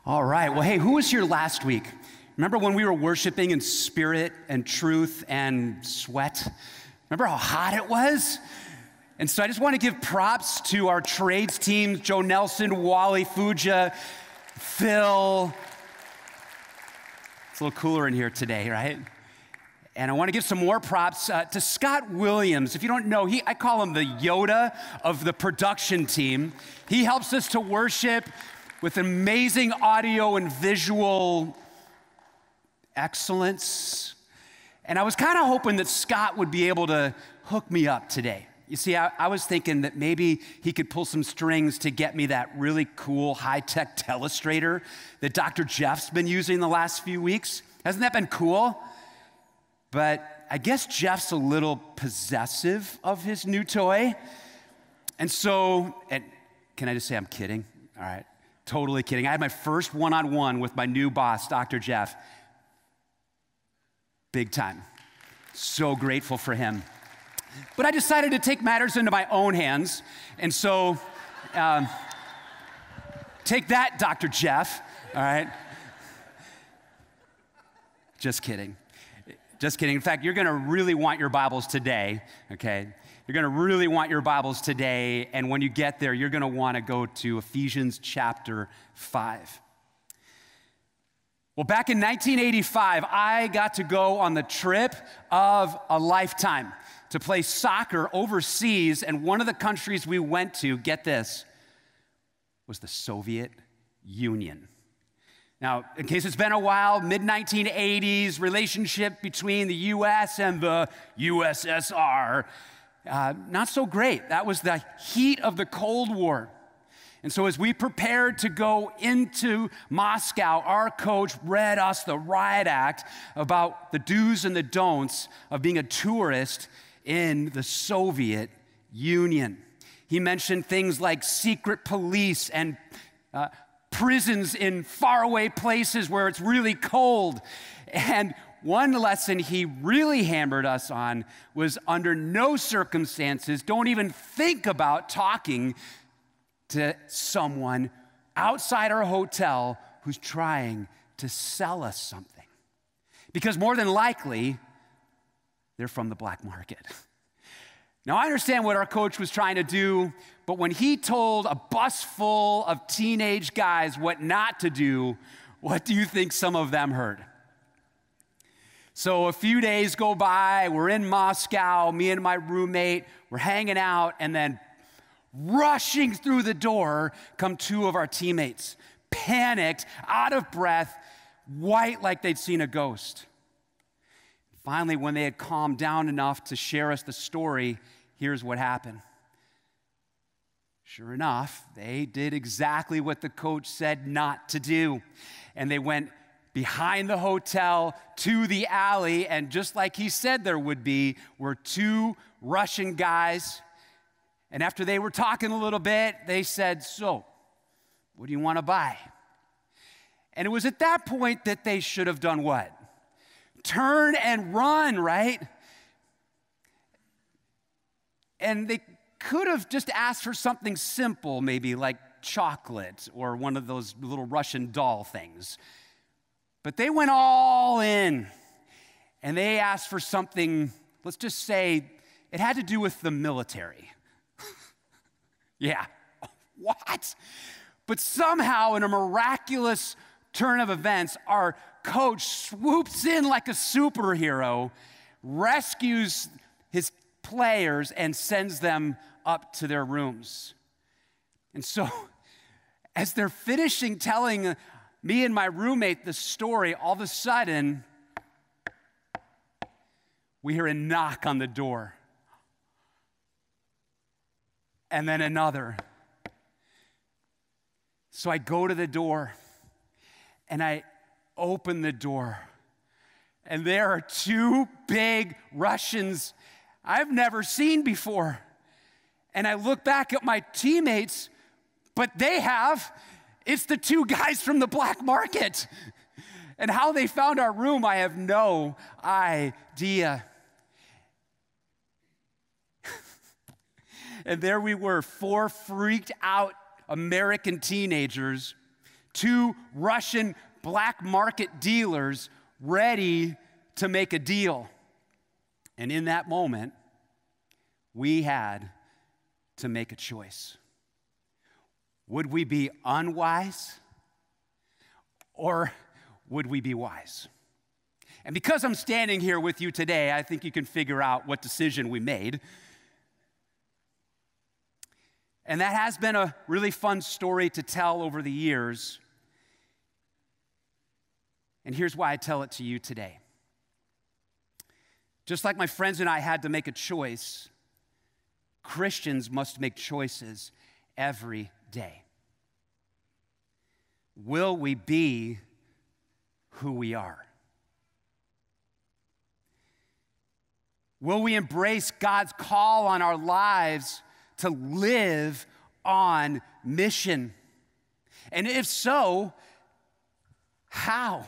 All right. Well, hey, who was here last week? Remember when we were worshiping in spirit and truth and sweat? Remember how hot it was? And so I just want to give props to our trades teams, Joe Nelson, Wally Fuja, Phil. It's a little cooler in here today, right? And I want to give some more props to Scott Williams. If you don't know, I call him the Yoda of the production team. He helps us to worship with amazing audio and visual excellence. And I was kind of hoping that Scott would be able to hook me up today. You see, I was thinking that maybe he could pull some strings to get me that really cool high-tech telestrator that Dr. Jeff's been using the last few weeks. Hasn't that been cool? But I guess Jeff's a little possessive of his new toy. And can I just say I'm kidding? All right, totally kidding. I had my first one-on-one with my new boss, Dr. Jeff. Big time. So grateful for him. But I decided to take matters into my own hands. And so, take that, Dr. Jeff, all right? Just kidding. Just kidding. In fact, you're going to really want your Bibles today, okay? You're going to really want your Bibles today, and when you get there, you're going to want to go to Ephesians chapter 5. Well, back in 1985, I got to go on the trip of a lifetime to play soccer overseas, and one of the countries we went to, get this, was the Soviet Union. Now, in case it's been a while, mid-1980s, relationship between the U.S. and the USSR, not so great. That was the heat of the Cold War. And so as we prepared to go into Moscow, our coach read us the riot act about the do's and the don'ts of being a tourist in the Soviet Union. He mentioned things like secret police and prisons in faraway places where it's really cold. And one lesson he really hammered us on was under no circumstances, don't even think about talking to someone outside our hotel who's trying to sell us something. Because more than likely, they're from the black market. Now, I understand what our coach was trying to do, but when he told a bus full of teenage guys what not to do, what do you think some of them heard? So a few days go by, we're in Moscow, me and my roommate, we're hanging out, and then rushing through the door come two of our teammates, panicked, out of breath, white like they'd seen a ghost. Finally, when they had calmed down enough to share us the story, here's what happened. Sure enough, they did exactly what the coach said not to do. And they went behind the hotel to the alley, and just like he said there would be, were two Russian guys. And after they were talking a little bit, they said, "So, what do you want to buy?" And it was at that point that they should have done what? Turn and run, right? And they could have just asked for something simple, maybe like chocolate or one of those little Russian doll things. But they went all in, and they asked for something, let's just say, it had to do with the military. Yeah, what? But somehow, in a miraculous turn of events, our coach swoops in like a superhero, rescues his players, and sends them up to their rooms. And so, as they're finishing telling me and my roommate the story, all of a sudden, we hear a knock on the door. And then another. So I go to the door, and I open the door, and there are two big Russians I've never seen before. And I look back at my teammates, but it's the two guys from the black market. And how they found our room, I have no idea. And there we were, four freaked out American teenagers two Russian black market dealers ready to make a deal. And in that moment, we had to make a choice. Would we be unwise or would we be wise? And because I'm standing here with you today, I think you can figure out what decision we made. And that has been a really fun story to tell over the years. And here's why I tell it to you today. Just like my friends and I had to make a choice, Christians must make choices every day. Will we be who we are? Will we embrace God's call on our lives to live on mission? And if so, how?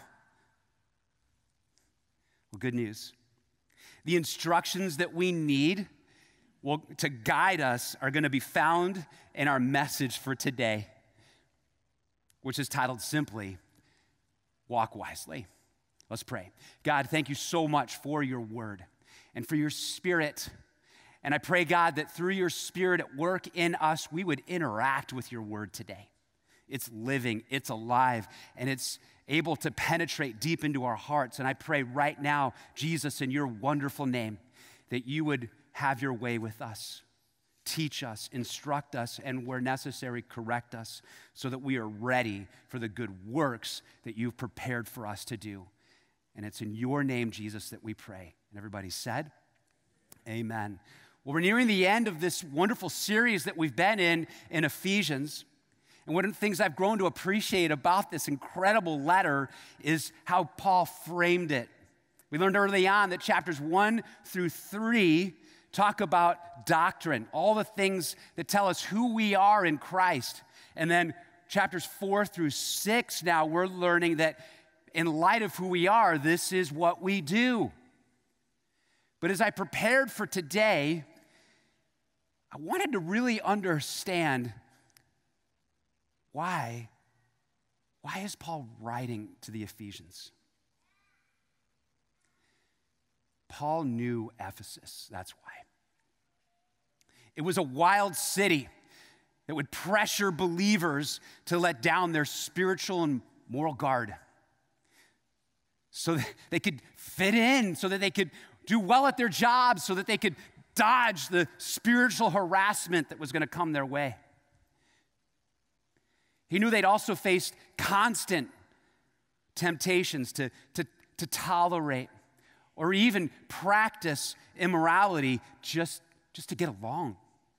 Well, good news. The instructions that we need to guide us are going to be found in our message for today, which is titled simply, Walk Wisely. Let's pray. God, thank you so much for your word and for your Spirit. And I pray, God, that through your Spirit at work in us, we would interact with your word today. It's living, it's alive, and it's able to penetrate deep into our hearts. And I pray right now, Jesus, in your wonderful name, that you would have your way with us. Teach us, instruct us, and where necessary, correct us so that we are ready for the good works that you've prepared for us to do. And it's in your name, Jesus, that we pray. And everybody said, amen. Well, we're nearing the end of this wonderful series that we've been in Ephesians. And one of the things I've grown to appreciate about this incredible letter is how Paul framed it. We learned early on that chapters 1 through 3 talk about doctrine, all the things that tell us who we are in Christ. And then chapters 4 through 6, now we're learning that in light of who we are, this is what we do. But as I prepared for today, I wanted to really understand why is Paul writing to the Ephesians? Paul knew Ephesus, that's why. It was a wild city that would pressure believers to let down their spiritual and moral guard so that they could fit in, so that they could do well at their jobs, so that they could dodge the spiritual harassment that was going to come their way. He knew they'd also faced constant temptations to tolerate or even practice immorality just to get along.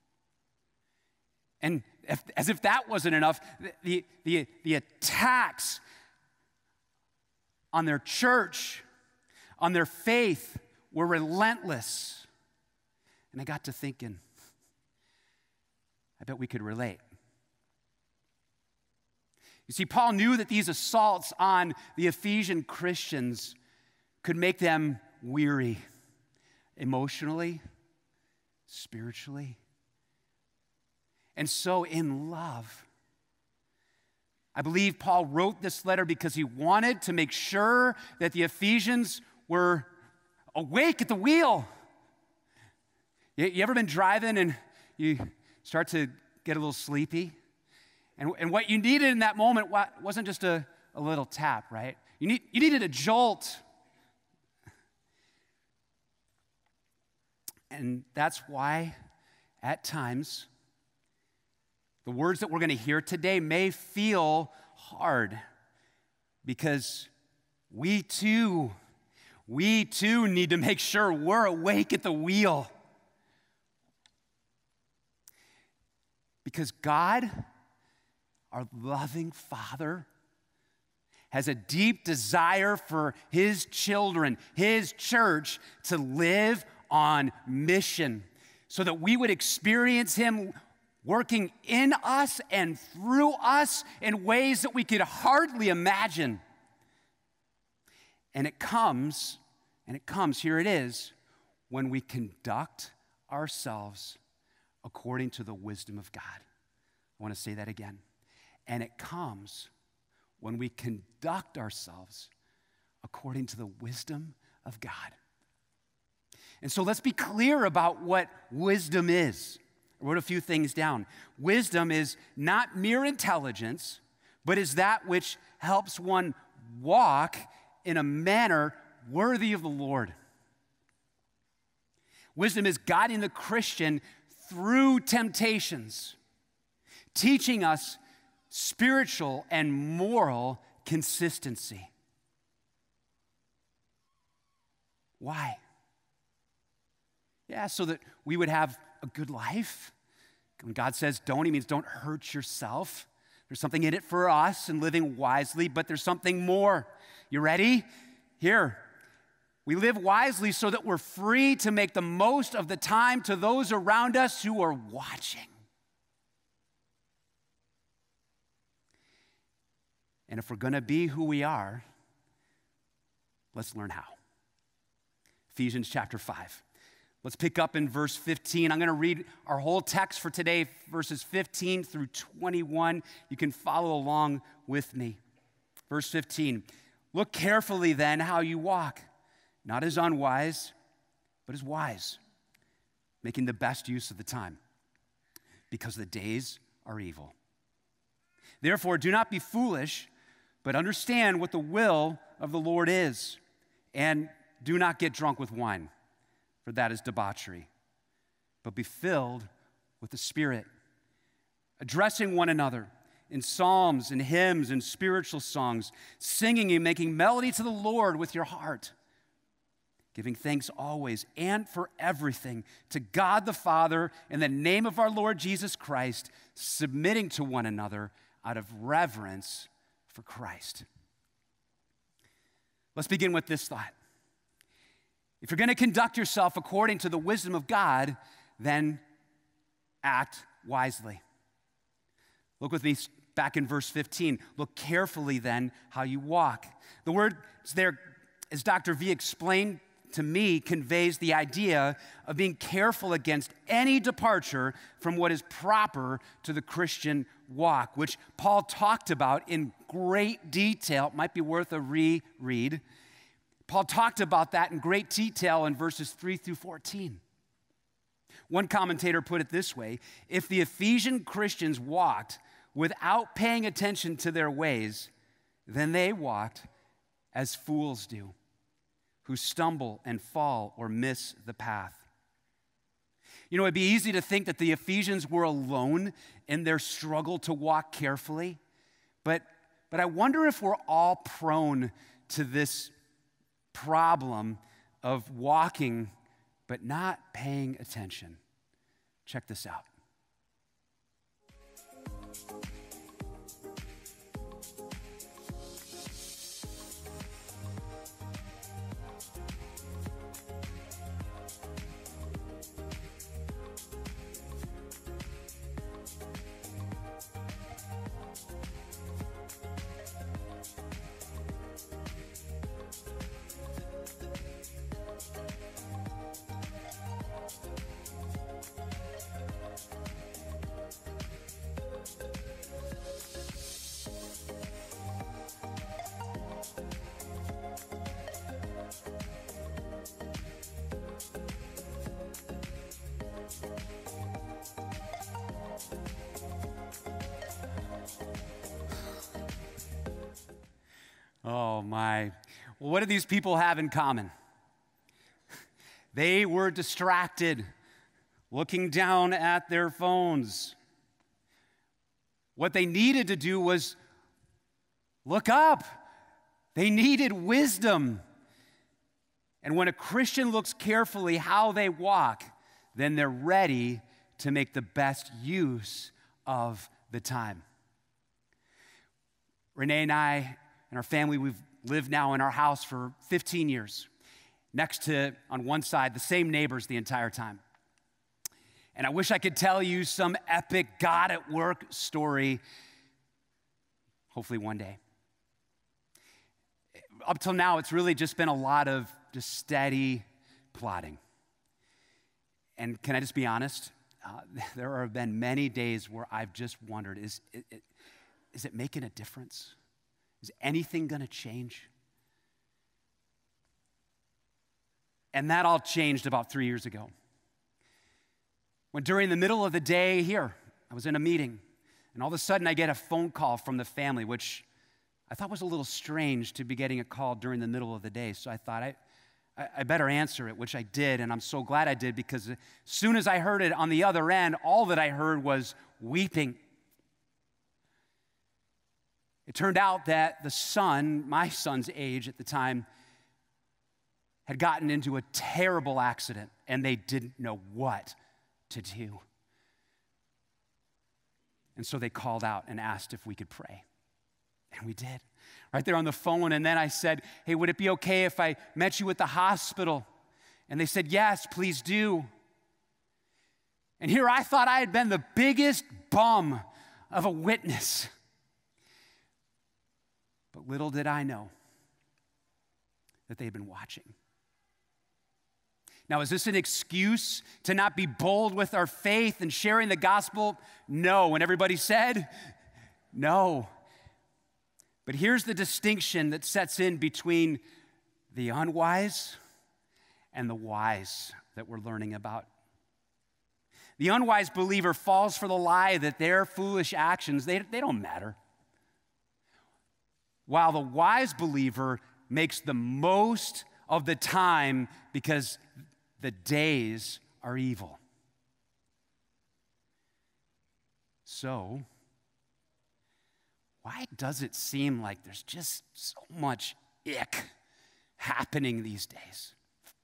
And as if that wasn't enough, the attacks on their church, on their faith, were relentless. And I got to thinking, I bet we could relate. You see, Paul knew that these assaults on the Ephesian Christians could make them weary emotionally, spiritually. And so in love, I believe Paul wrote this letter because he wanted to make sure that the Ephesians were awake at the wheel. You ever been driving and you start to get a little sleepy? And what you needed in that moment wasn't just a little tap, right? You needed a jolt. And that's why, at times, the words that we're going to hear today may feel hard because we too need to make sure we're awake at the wheel. Because God, our loving Father, has a deep desire for his children, his church, to live on mission so that we would experience him working in us and through us in ways that we could hardly imagine. And it comes, here it is, when we conduct ourselves according to the wisdom of God. I want to say that again. And it comes when we conduct ourselves according to the wisdom of God. And so let's be clear about what wisdom is. I wrote a few things down. Wisdom is not mere intelligence, but is that which helps one walk in a manner worthy of the Lord. Wisdom is guiding the Christian through temptations, teaching us spiritual and moral consistency. Why? Yeah, so that we would have a good life. When God says don't, he means don't hurt yourself. There's something in it for us in living wisely, but there's something more. You ready? Here. We live wisely so that we're free to make the most of the time to those around us who are watching. And if we're going to be who we are, let's learn how. Ephesians chapter 5. Let's pick up in verse 15. I'm going to read our whole text for today, verses 15 through 21. You can follow along with me. Verse 15. Look carefully then how you walk, not as unwise, but as wise, making the best use of the time, because the days are evil. Therefore, do not be foolish, but understand what the will of the Lord is, and do not get drunk with wine, for that is debauchery, but be filled with the Spirit, addressing one another in psalms and hymns and spiritual songs, singing and making melody to the Lord with your heart, giving thanks always and for everything to God the Father in the name of our Lord Jesus Christ, submitting to one another out of reverence for Christ. Let's begin with this thought. If you're going to conduct yourself according to the wisdom of God, then act wisely. Look with me back in verse 15. Look carefully then how you walk. The word there, as Dr. V explained to me, conveys the idea of being careful against any departure from what is proper to the Christian walk, which Paul talked about in great detail. It might be worth a reread. Paul talked about that in great detail in verses 3 through 14. One commentator put it this way: if the Ephesian Christians walked without paying attention to their ways, then they walked as fools do, who stumble and fall or miss the path. You know, it'd be easy to think that the Ephesians were alone in their struggle to walk carefully, but I wonder if we're all prone to this problem of walking but not paying attention. Check this out. Oh my. Well, what do these people have in common? They were distracted, looking down at their phones. What they needed to do was look up. They needed wisdom. And when a Christian looks carefully how they walk, then they're ready to make the best use of the time. Renee and I and our family, we've lived now in our house for 15 years, next to, on one side, the same neighbors the entire time. And I wish I could tell you some epic God at work story, hopefully one day. Up till now, it's really just been a lot of just steady plodding. And can I just be honest? There have been many days where I've just wondered, is it making a difference? Is anything going to change? And that all changed about 3 years ago. When during the middle of the day here, I was in a meeting, and all of a sudden I get a phone call from the family, which I thought was a little strange to be getting a call during the middle of the day. So I thought I better answer it, which I did, and I'm so glad I did, because as soon as I heard it on the other end, all that I heard was weeping. It turned out that the son, my son's age at the time, had gotten into a terrible accident, and they didn't know what to do. And so they called out and asked if we could pray. And we did, right there on the phone. And then I said, hey, would it be okay if I met you at the hospital? And they said, yes, please do. And here I thought I had been the biggest bum of a witness. But little did I know that they'd been watching. Now, is this an excuse to not be bold with our faith and sharing the gospel? No. And everybody said, no. But here's the distinction that sets in between the unwise and the wise that we're learning about. The unwise believer falls for the lie that their foolish actions, they don't matter. While the wise believer makes the most of the time because the days are evil. So, why does it seem like there's just so much ick happening these days?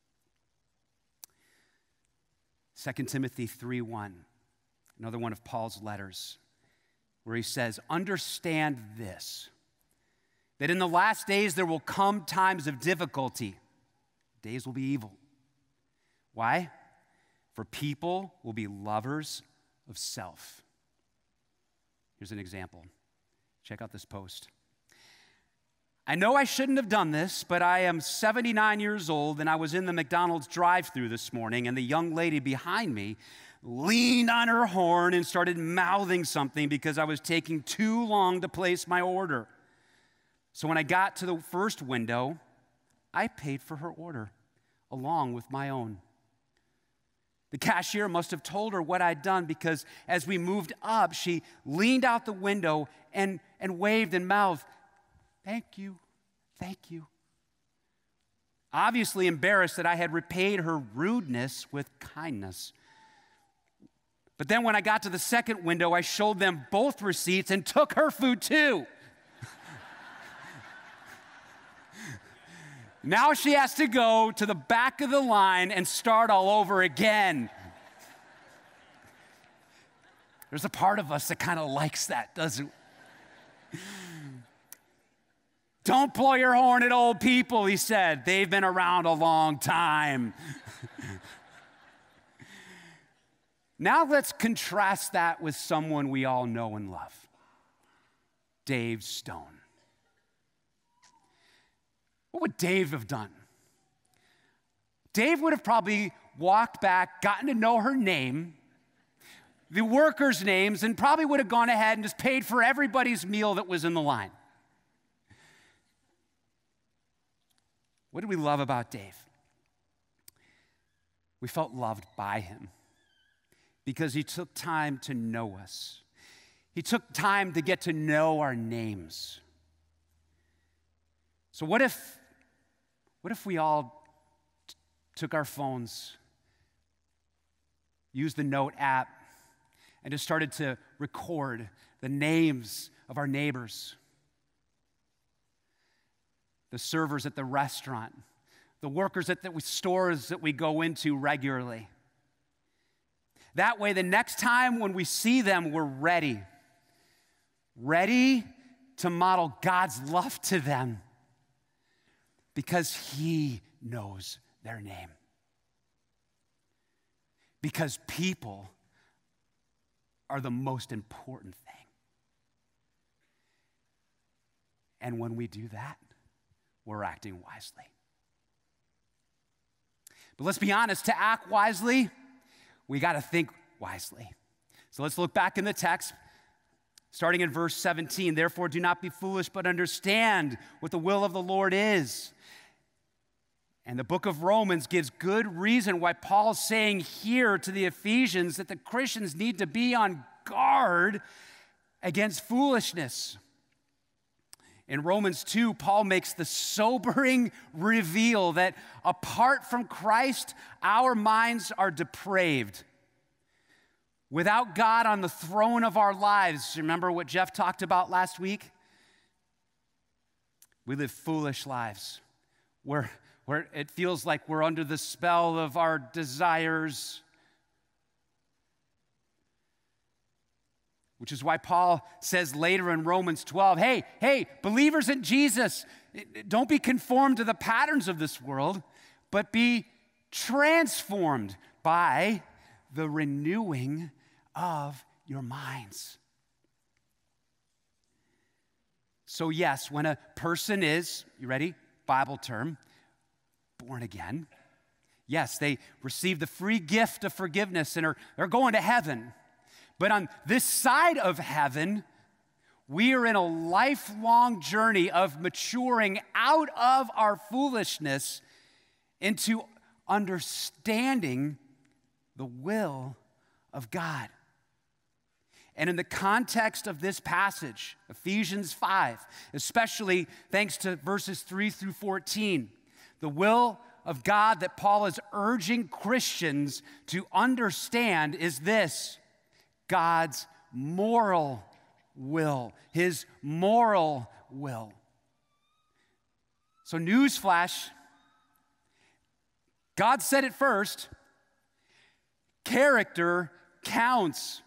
2 Timothy 3:1, another one of Paul's letters, where he says, understand this, that in the last days there will come times of difficulty. Days will be evil. Why? For people will be lovers of self. Here's an example. Check out this post. I know I shouldn't have done this, but I am 79 years old, and I was in the McDonald's drive-thru this morning, and the young lady behind me leaned on her horn and started mouthing something because I was taking too long to place my order. So when I got to the first window, I paid for her order along with my own. The cashier must have told her what I'd done, because as we moved up, she leaned out the window and waved and mouthed, thank you, thank you. Obviously embarrassed that I had repaid her rudeness with kindness. But then when I got to the second window, I showed them both receipts and took her food too. Now she has to go to the back of the line and start all over again. There's a part of us that kind of likes that, doesn't it? Don't blow your horn at old people, he said. They've been around a long time. Now let's contrast that with someone we all know and love, Dave Stone. What would Dave have done? Dave would have probably walked back, gotten to know her name, the workers' names, and probably would have gone ahead and just paid for everybody's meal that was in the line. What did we love about Dave? We felt loved by him because he took time to know us. He took time to get to know our names. So what if we all took our phones, used the Note app, and just started to record the names of our neighbors, the servers at the restaurant, the workers at the stores that we go into regularly. That way, the next time when we see them, we're ready to model God's love to them because he knows their name. Because people are the most important thing. And when we do that, we're acting wisely. But let's be honest, to act wisely, we got to think wisely. So let's look back in the text. Starting in verse 17, therefore do not be foolish, but understand what the will of the Lord is. And the book of Romans gives good reason why Paul's saying here to the Ephesians that the Christians need to be on guard against foolishness. In Romans 2, Paul makes the sobering reveal that apart from Christ, our minds are depraved. Without God on the throne of our lives, remember what Jeff talked about last week? We live foolish lives where it feels like we're under the spell of our desires. Which is why Paul says later in Romans 12, hey, believers in Jesus, don't be conformed to the patterns of this world, but be transformed by the renewing of your minds. So yes, when a person is, you ready? Bible term, born again. Yes, they receive the free gift of forgiveness and they're going to heaven. But on this side of heaven, we are in a lifelong journey of maturing out of our foolishness into understanding the will of God. And in the context of this passage, Ephesians 5, especially thanks to verses 3 through 14, the will of God that Paul is urging Christians to understand is this: God's moral will, his moral will. So newsflash, God said it first, character counts.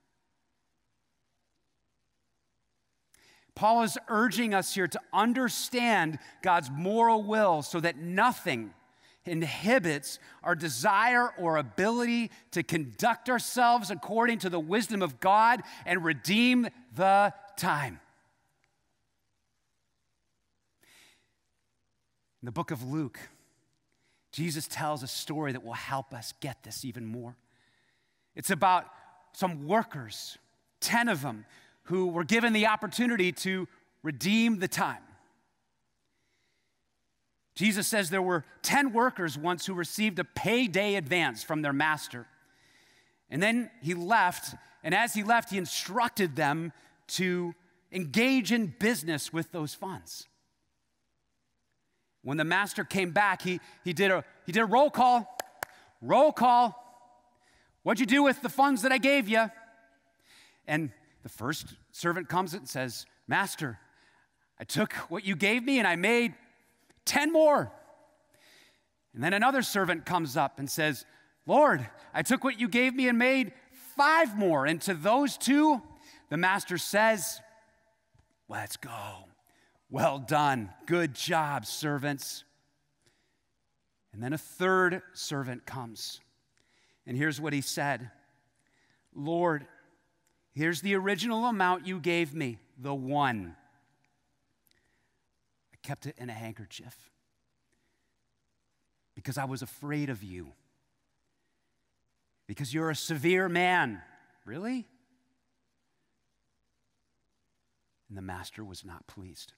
Paul is urging us here to understand God's moral will so that nothing inhibits our desire or ability to conduct ourselves according to the wisdom of God and redeem the time. In the book of Luke, Jesus tells a story that will help us get this even more. It's about some workers, 10 of them, who were given the opportunity to redeem the time. Jesus says there were 10 workers once who received a payday advance from their master. And then he left, and as he left, he instructed them to engage in business with those funds. When the master came back, he did a roll call. Roll call. What'd you do with the funds that I gave you? And the first servant comes and says, Master, I took what you gave me and I made 10 more. And then another servant comes up and says, Lord, I took what you gave me and made 5 more. And to those 2, the master says, let's go. Well done. Good job, servants. And then a third servant comes. And here's what he said. Lord, here's the original amount you gave me, the 1. I kept it in a handkerchief because I was afraid of you. Because you're a severe man. Really? And the master was not pleased.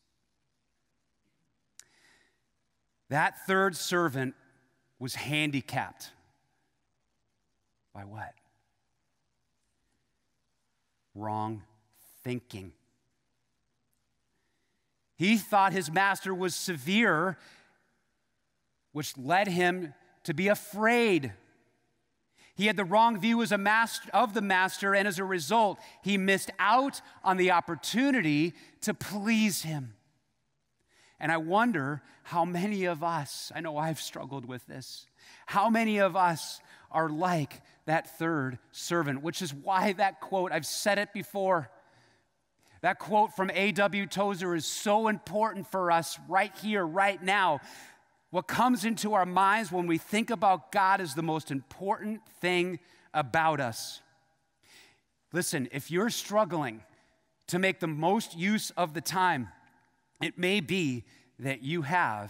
That third servant was handicapped. By what? Wrong thinking. He thought his master was severe, which led him to be afraid. He had the wrong view as of the master, and as a result, he missed out on the opportunity to please him. And I wonder how many of us, I know I've struggled with this, how many of us are like that third servant, which is why that quote, I've said it before, that quote from A.W. Tozer is so important for us right here, right now. What comes into our minds when we think about God is the most important thing about us. Listen, if you're struggling to make the most use of the time, it may be that you have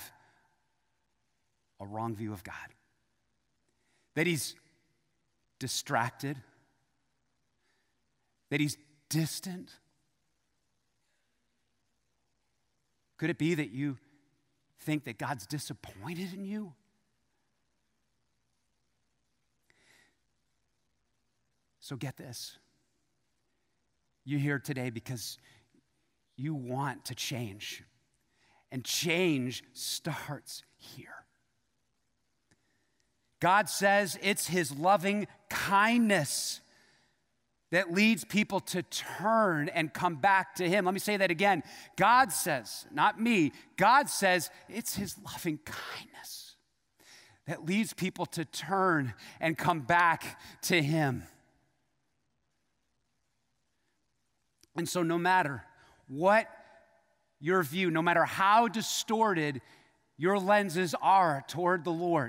a wrong view of God. That he's distracted, that he's distant, Could it be that you think that God's disappointed in you? So get this. You're here today because you want to change. And change starts here. God says it's his loving kindness that leads people to turn and come back to him. Let me say that again. God says, not me, God says it's his loving kindness that leads people to turn and come back to him. And so no matter what your view, no matter how distorted your lenses are toward the Lord,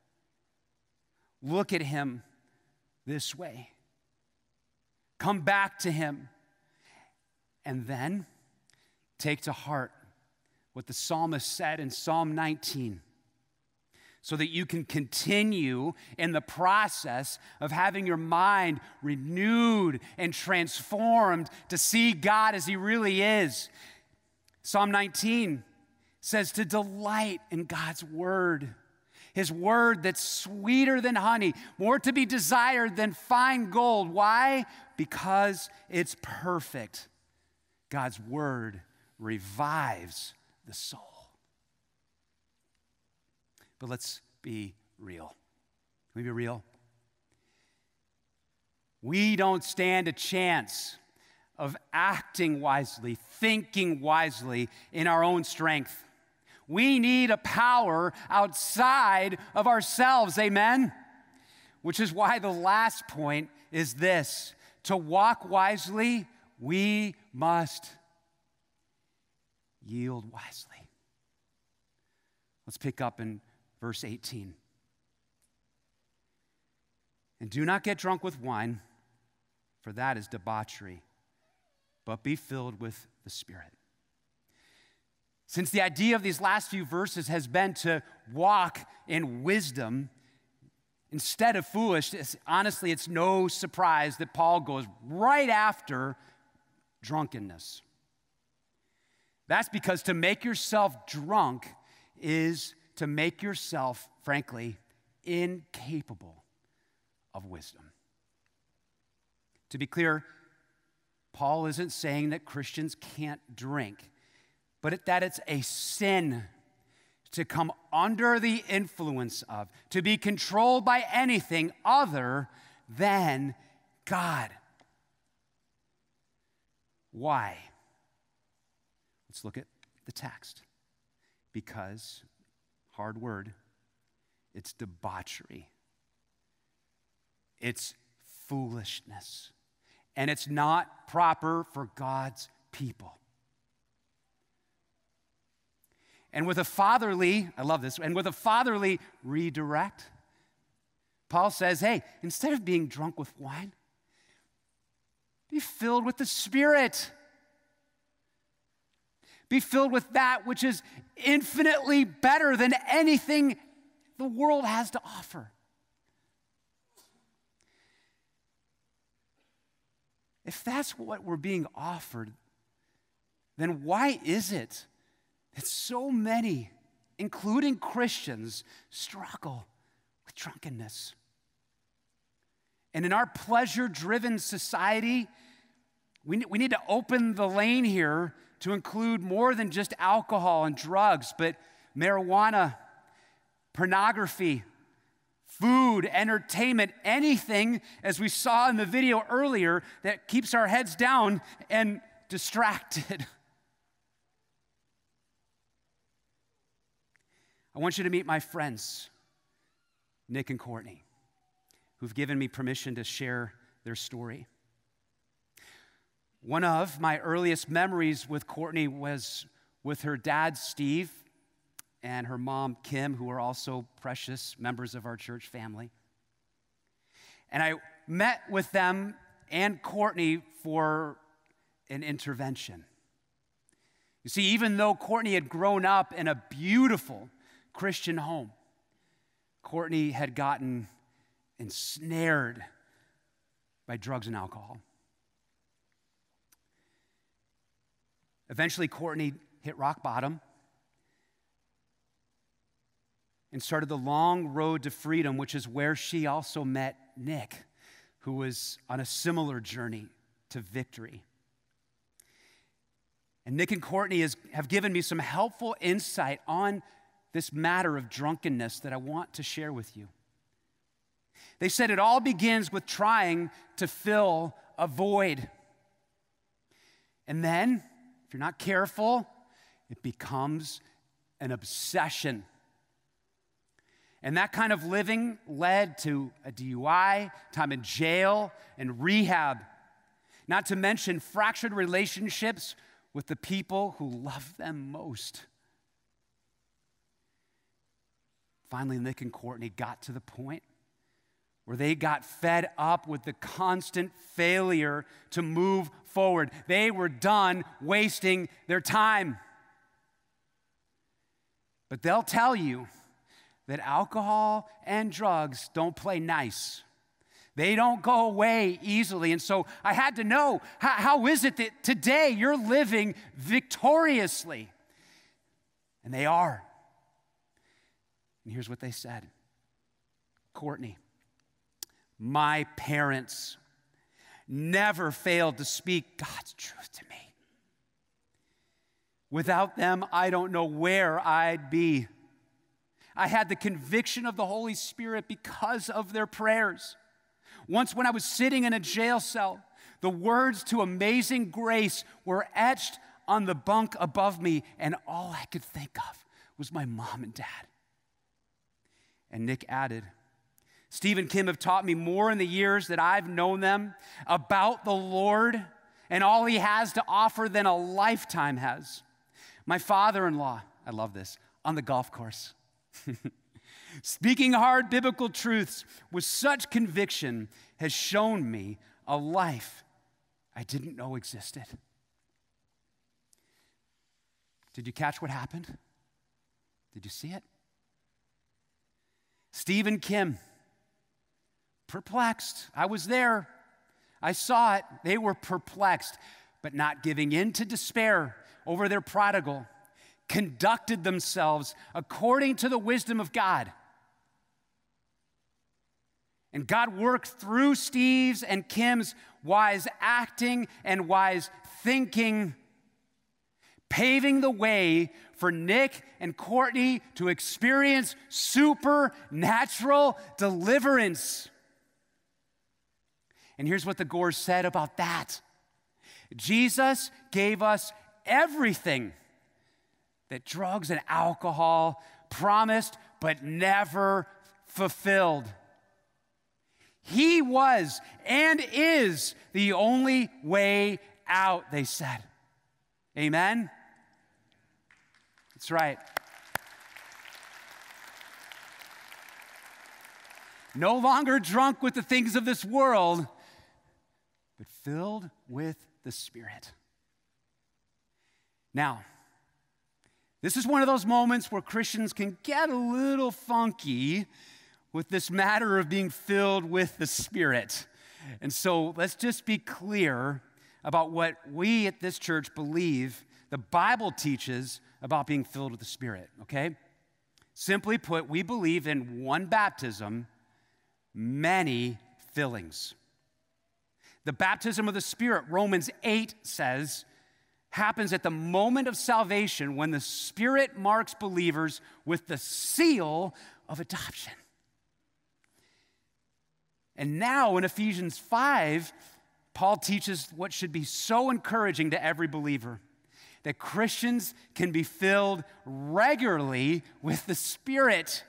look at him this way. Come back to him. And then take to heart what the psalmist said in Psalm 19, so that you can continue in the process of having your mind renewed and transformed to see God as he really is. Psalm 19 says to delight in God's word. His word that's sweeter than honey, more to be desired than fine gold. Why? Because it's perfect. God's word revives the soul. But let's be real. Can we be real? We don't stand a chance of acting wisely, thinking wisely in our own strength. We need a power outside of ourselves, amen? Which is why the last point is this: to walk wisely, we must yield wisely. Let's pick up in verse 18. And do not get drunk with wine, for that is debauchery, but be filled with the Spirit. Since the idea of these last few verses has been to walk in wisdom instead of foolishness, honestly, it's no surprise that Paul goes right after drunkenness. That's because to make yourself drunk is to make yourself, frankly, incapable of wisdom. To be clear, Paul isn't saying that Christians can't drink, but that it's a sin to come under the influence of, to be controlled by anything other than God. Why? Let's look at the text. Because, hard word, it's debauchery. It's foolishness. And it's not proper for God's people. And with a fatherly, I love this, and with a fatherly redirect, Paul says, hey, instead of being drunk with wine, be filled with the Spirit. Be filled with that which is infinitely better than anything the world has to offer. If that's what we're being offered, then why is it that so many, including Christians, struggle with drunkenness? And in our pleasure-driven society, we need to open the lane here to include more than just alcohol and drugs, but marijuana, pornography, food, entertainment, anything, as we saw in the video earlier, that keeps our heads down and distracted. I want you to meet my friends, Nick and Courtney, who've given me permission to share their story. One of my earliest memories with Courtney was with her dad, Steve, and her mom, Kim, who are also precious members of our church family. And I met with them and Courtney for an intervention. You see, even though Courtney had grown up in a beautiful Christian home, Courtney had gotten ensnared by drugs and alcohol. Eventually, Courtney hit rock bottom, and started the long road to freedom, which is where she also met Nick, who was on a similar journey to victory. And Nick and Courtney have given me some helpful insight on this matter of drunkenness that I want to share with you. They said it all begins with trying to fill a void. And then, if you're not careful, it becomes an obsession. And that kind of living led to a DUI, time in jail, and rehab. Not to mention fractured relationships with the people who love them most. Finally, Nick and Courtney got to the point where they got fed up with the constant failure to move forward. They were done wasting their time. But they'll tell you that alcohol and drugs don't play nice. They don't go away easily. And so I had to know, how is it that today you're living victoriously? And they are. And here's what they said. Courtney, my parents never failed to speak God's truth to me. Without them, I don't know where I'd be. I had the conviction of the Holy Spirit because of their prayers. Once when I was sitting in a jail cell, the words to Amazing Grace were etched on the bunk above me, and all I could think of was my mom and dad. And Nick added, Steve and Kim have taught me more in the years that I've known them about the Lord and all he has to offer than a lifetime has. My father-in-law, I love this, on the golf course. Speaking hard biblical truths with such conviction has shown me a life I didn't know existed. Did you catch what happened? Did you see it? Steve and Kim, perplexed. I was there. I saw it. They were perplexed, but not giving in to despair over their prodigal, conducted themselves according to the wisdom of God. And God worked through Steve's and Kim's wise acting and wise thinking, paving the way for Nick and Courtney to experience supernatural deliverance. And here's what the Gores said about that. Jesus gave us everything that drugs and alcohol promised but never fulfilled. He was and is the only way out, they said. Amen? That's right. No longer drunk with the things of this world, but filled with the Spirit. Now, this is one of those moments where Christians can get a little funky with this matter of being filled with the Spirit. And so let's just be clear about what we at this church believe the Bible teaches about being filled with the Spirit, okay? Simply put, we believe in one baptism, many fillings. The baptism of the Spirit, Romans 8 says, happens at the moment of salvation when the Spirit marks believers with the seal of adoption. And now in Ephesians 5, Paul teaches what should be so encouraging to every believer, that Christians can be filled regularly with the Spirit.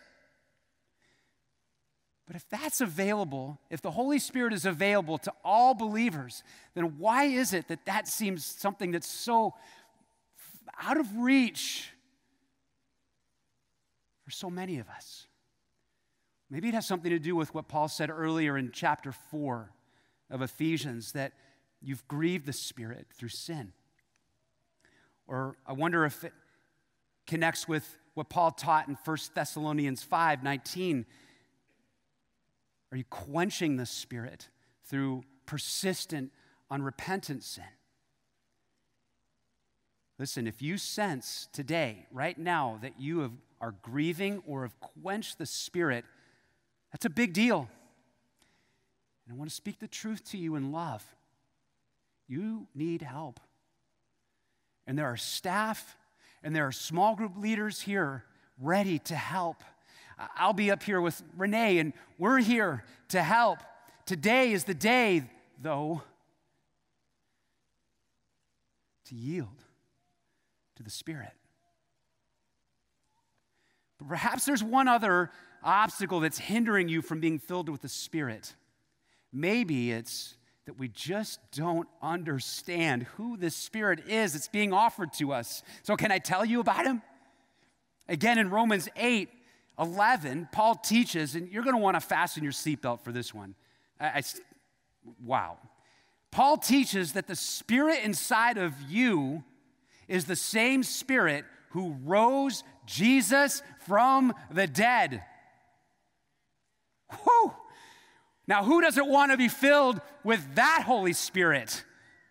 But if that's available, if the Holy Spirit is available to all believers, then why is it that that seems something that's so out of reach for so many of us? Maybe it has something to do with what Paul said earlier in chapter 4 of Ephesians, that you've grieved the Spirit through sin. Or I wonder if it connects with what Paul taught in 1 Thessalonians 5:19. Are you quenching the Spirit through persistent, unrepentant sin? Listen, if you sense today, right now, that you are grieving or have quenched the Spirit, that's a big deal. And I want to speak the truth to you in love. You need help. And there are staff and there are small group leaders here ready to help. I'll be up here with Renee, and we're here to help. Today is the day, though, to yield to the Spirit. But perhaps there's one other obstacle that's hindering you from being filled with the Spirit. Maybe it's that we just don't understand who this Spirit is that's being offered to us. So can I tell you about him? Again, in Romans 8:11, Paul teaches, and you're going to want to fasten your seatbelt for this one. Wow. Paul teaches that the Spirit inside of you is the same Spirit who rose Jesus from the dead. Whew. Now, who doesn't want to be filled with that Holy Spirit?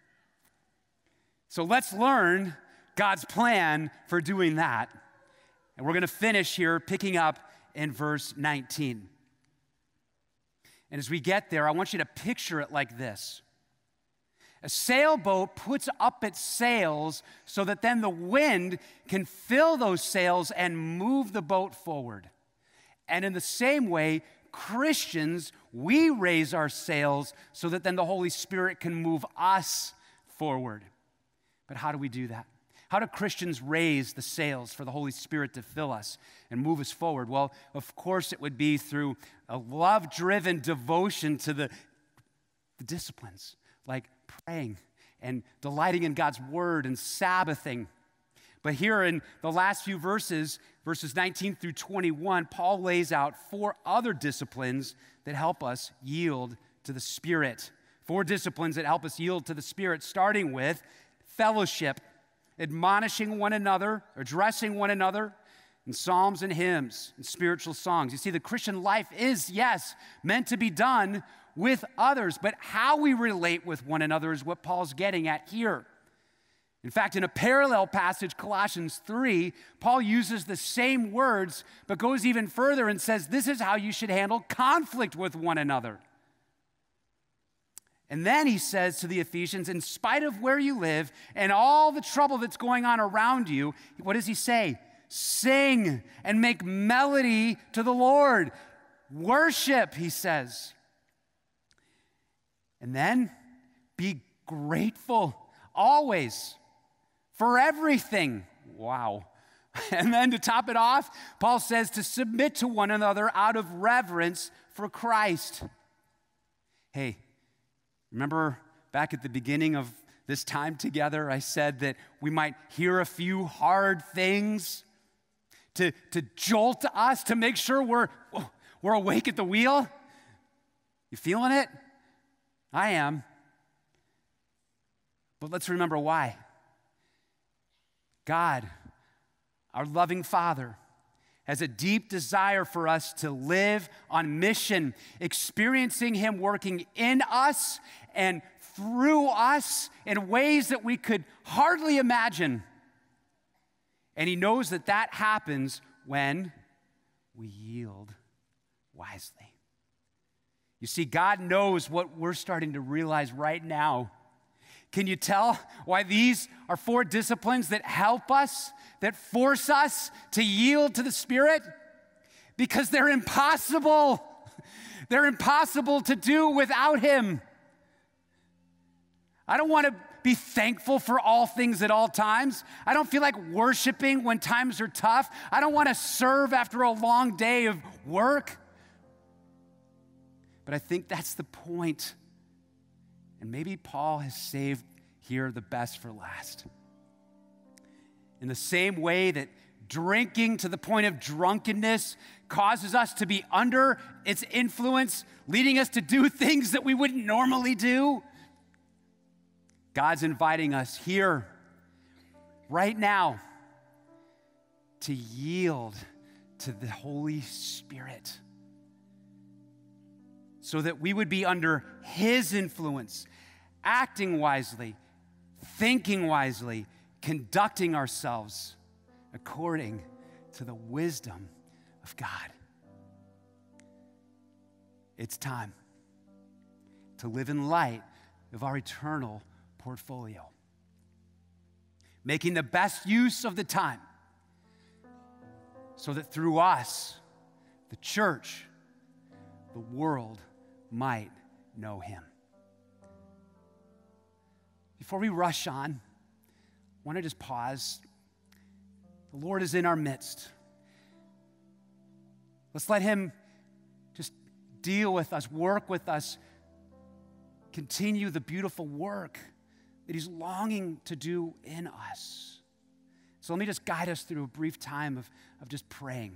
So let's learn God's plan for doing that. And we're going to finish here picking up in verse 19. And as we get there, I want you to picture it like this. A sailboat puts up its sails so that then the wind can fill those sails and move the boat forward. And in the same way, Christians, we raise our sails so that then the Holy Spirit can move us forward. But how do we do that? How do Christians raise the sails for the Holy Spirit to fill us and move us forward? Well, of course, it would be through a love-driven devotion to the disciplines, like praying and delighting in God's word and Sabbathing. But here in the last few verses 19 through 21, Paul lays out 4 other disciplines that help us yield to the Spirit. 4 disciplines that help us yield to the Spirit, starting with fellowship, admonishing one another, addressing one another in psalms and hymns and spiritual songs. You see, the Christian life is, yes, meant to be done with others, but how we relate with one another is what Paul's getting at here. In fact, in a parallel passage, Colossians 3, Paul uses the same words, but goes even further and says, this is how you should handle conflict with one another. And then he says to the Ephesians, in spite of where you live and all the trouble that's going on around you, what does he say? Sing and make melody to the Lord. Worship, he says. And then be grateful always for everything. Wow. And then to top it off, Paul says to submit to one another out of reverence for Christ. Hey, remember back at the beginning of this time together, I said that we might hear a few hard things to jolt us, to make sure we're awake at the wheel? You feeling it? I am. But let's remember why. God, our loving Father, has a deep desire for us to live on mission, experiencing Him working in us and through us in ways that we could hardly imagine. And He knows that that happens when we yield wisely. You see, God knows what we're starting to realize right now. Can you tell why these are 4 disciplines that help us, that force us to yield to the Spirit? Because they're impossible. They're impossible to do without Him. I don't want to be thankful for all things at all times. I don't feel like worshiping when times are tough. I don't want to serve after a long day of work. But I think that's the point. And maybe Paul has saved here the best for last. In the same way that drinking to the point of drunkenness causes us to be under its influence, leading us to do things that we wouldn't normally do, God's inviting us here, right now, to yield to the Holy Spirit, so that we would be under His influence, acting wisely, thinking wisely, conducting ourselves according to the wisdom of God. It's time to live in light of our eternal portfolio, making the best use of the time so that through us, the church, the world might know him. Before we rush on, I want to just pause. The Lord is in our midst. Let's let him just deal with us, work with us, continue the beautiful work that he's longing to do in us. So let me just guide us through a brief time of just praying.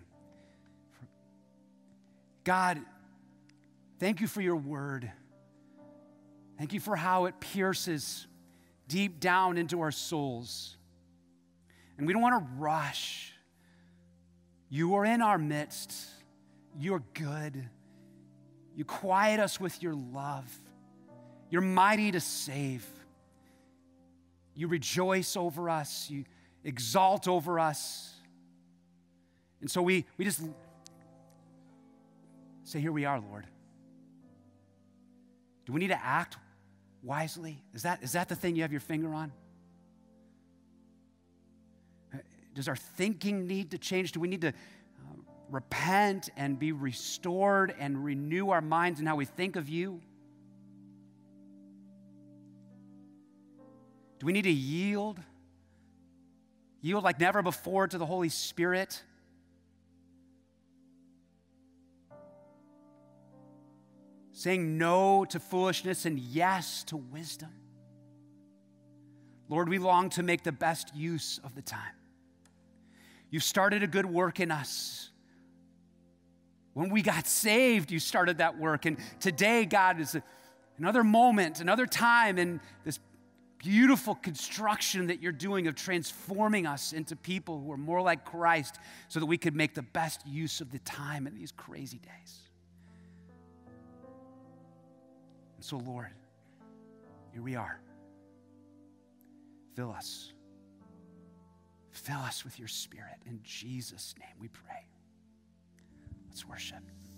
God, thank you for your word. Thank you for how it pierces deep down into our souls. And we don't want to rush. You are in our midst. You're good. You quiet us with your love. You're mighty to save. You rejoice over us. You exalt over us. And so we just say, here we are, Lord. Do we need to act wisely? Is that the thing you have your finger on? Does our thinking need to change? Do we need to repent and be restored and renew our minds in how we think of you? Do we need to yield? Yield like never before to the Holy Spirit? Saying no to foolishness and yes to wisdom. Lord, we long to make the best use of the time. You've started a good work in us. When we got saved, you started that work. And today, God, is another moment, another time in this beautiful construction that you're doing of transforming us into people who are more like Christ so that we could make the best use of the time in these crazy days. And so, Lord, here we are. Fill us. Fill us with your Spirit. In Jesus' name we pray. Let's worship.